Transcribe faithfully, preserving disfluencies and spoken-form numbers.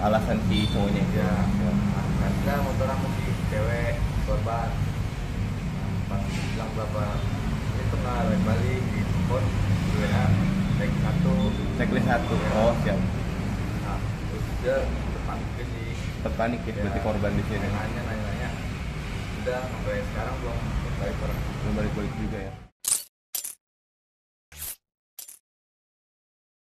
alasan si cowoknya. Ya, kan kita motor sama si cewek korban. Pas bilang berapa ini pernah balik di telepon W A cek satu Checklist satu. Oh siap. nah terus dia terpanik sih Terpanik ya, berarti korban di sini. nanya nanya nanya udah sampai sekarang belum balik orang Belum balik-balik juga ya.